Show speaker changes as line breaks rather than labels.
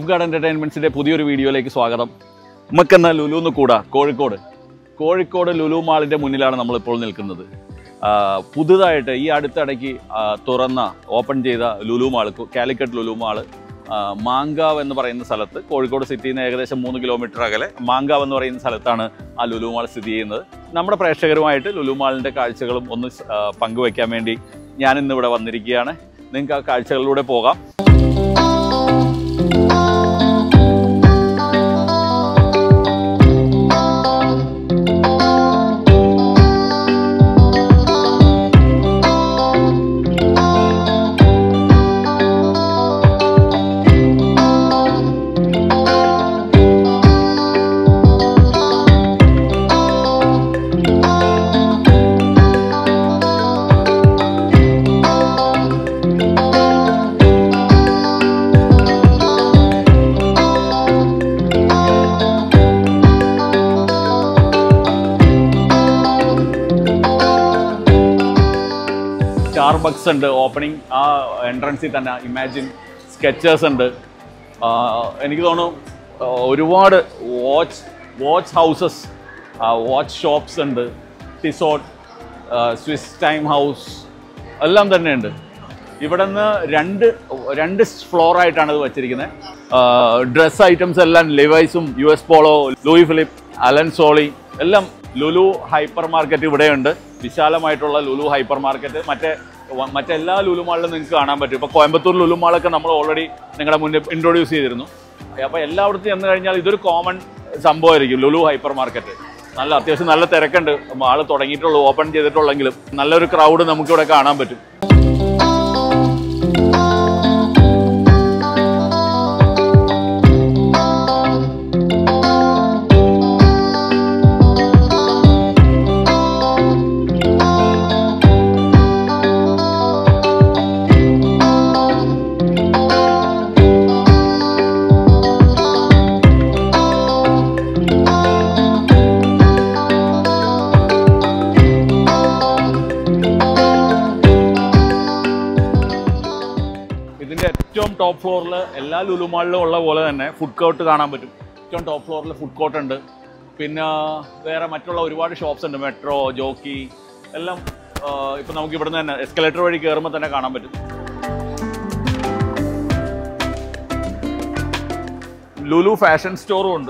Calicut Entertainment's പുതിയൊരു വീഡിയോയിലേക്ക് സ്വാഗതം. നമുക്കെന്നാ ലുലുന്ന് കൂടാ കോഴിക്കോട് ലുലു മാളിന്റെ മുന്നിലാണ് നമ്മൾ ഇപ്പോൾ നിൽക്കുന്നത്. പുതുതായിട്ട് ഈ അടുത്തിടയ്ക്ക് തുറന്ന ഓപ്പൺ ചെയ്ത ലുലു മാൾ കാലിക്കറ്റ് ലുലു മാൾ മാങ്കാവ് എന്ന് പറയുന്ന സ്ഥലത്ത് കോഴിക്കോട് സിറ്റിയിൽ നിന്ന് ഏകദേശം 3 കിലോമീറ്റർ അകലെ മാങ്കാവ് എന്ന് പറയുന്ന സ്ഥലത്താണ് ആ ലുലു മാൾ സ്ഥിതി ചെയ്യുന്നത്. നമ്മുടെ പ്രേക്ഷകരുമായിട്ട് ലുലു മാളിന്റെ കാഴ്ചകളും ഒന്ന് പങ്കുവയ്ക്കാൻ വേണ്ടി ഞാൻ ഇന്നിവിടെ വന്നിരിക്കുകയാണ്. നിങ്ങൾക്ക് ആ കാഴ്ചകളിലൂടെ പോകാം. Starbucks ഉണ്ട് ഓപ്പണിംഗ് ആ എൻട്രൻസിൽ തന്നെ. ഇമാജിൻ സ്കെച്ചേഴ്സ് ഉണ്ട്. എനിക്ക് തോന്നുന്നു ഒരുപാട് വാച്ച് ഹൗസസ് വാച്ച് ഷോപ്സ് ഉണ്ട്. ടിസോട്ട് സ്വിസ് ടൈം ഹൗസ് എല്ലാം തന്നെ ഉണ്ട്. ഇവിടെ നിന്ന് രണ്ട് ഫ്ലോറായിട്ടാണ് ഇത് വച്ചിരിക്കുന്നത്. ഡ്രസ് ഐറ്റംസ് എല്ലാം ലിവൈസും US Polo Louis Philippe Allen Solly എല്ലാം. ലുലു ഹൈപ്പർ മാർക്കറ്റ് ഇവിടെയുണ്ട്. വിശാലമായിട്ടുള്ള ലുലു ഹൈപ്പർ മാർക്കറ്റ് മറ്റെല്ലാ ലുലു മാളിലും നിങ്ങൾക്ക് കാണാൻ പറ്റും. ഇപ്പോൾ കോയമ്പത്തൂർ ലുലു മാളൊക്കെ നമ്മൾ ഓൾറെഡി നിങ്ങളുടെ മുന്നിൽ ഇൻട്രൊഡ്യൂസ് ചെയ്തിരുന്നു. അപ്പോൾ എല്ലായിടത്തും ചെന്ന് കഴിഞ്ഞാൽ ഇതൊരു കോമൺ സംഭവമായിരിക്കും ലുലു ഹൈപ്പർ മാർക്കറ്റ്. അത്യാവശ്യം നല്ല തിരക്കുണ്ട്. മാൾ തുടങ്ങിയിട്ടുള്ളൂ, ഓപ്പൺ ചെയ്തിട്ടുള്ളെങ്കിലും നല്ലൊരു ക്രൗഡ് നമുക്കിവിടെ കാണാൻ പറ്റും. ഏറ്റവും ടോപ്പ് ഫ്ലോറിൽ എല്ലാ ലുലു മാളിലും ഉള്ള പോലെ തന്നെ ഫുഡ് കോർട്ട് കാണാൻ പറ്റും. ഏറ്റവും ടോപ്പ് ഫ്ലോറിൽ ഫുഡ് കോർട്ട് ഉണ്ട്. പിന്നെ വേറെ മറ്റുള്ള ഒരുപാട് ഷോപ്സ് ഉണ്ട്. മെട്രോ, ജോക്കി എല്ലാം ഇപ്പം നമുക്ക് ഇവിടുന്ന് തന്നെ എസ്കലേറ്റർ വഴി കയറുമ്പോൾ തന്നെ കാണാൻ പറ്റും. ലുലു ഫാഷൻ സ്റ്റോറും ഉണ്ട്.